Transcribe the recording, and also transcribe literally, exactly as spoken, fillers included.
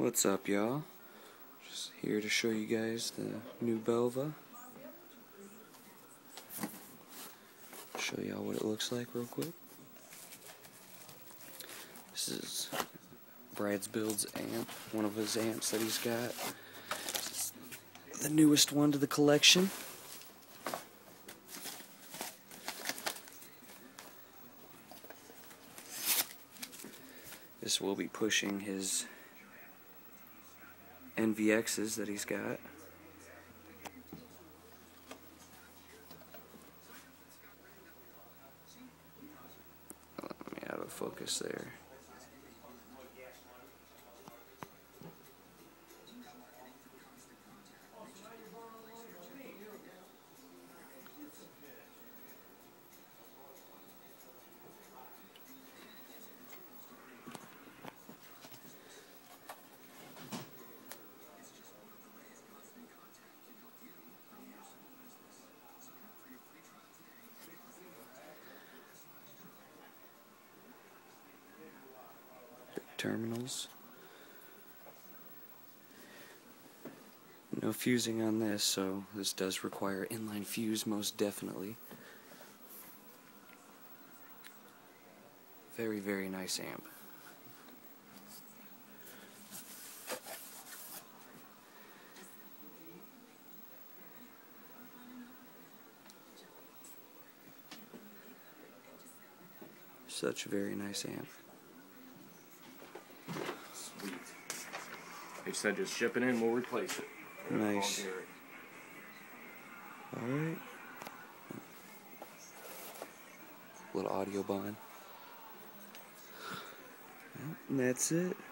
What's up, y'all? Just here to show you guys the new Belva. Show y'all what it looks like real quick. This is Brad's Builds amp, one of his amps that he's got. This is the newest one to the collection. This will be pushing his N V X's that he's got. Let me out of focus there. Terminals. No fusing on this, so this does require inline fuse most definitely. Very, very nice amp. Such a very nice amp. Sweet. They said just ship it in, we'll replace it. Nice. Alright. Little audio bond. And that's it.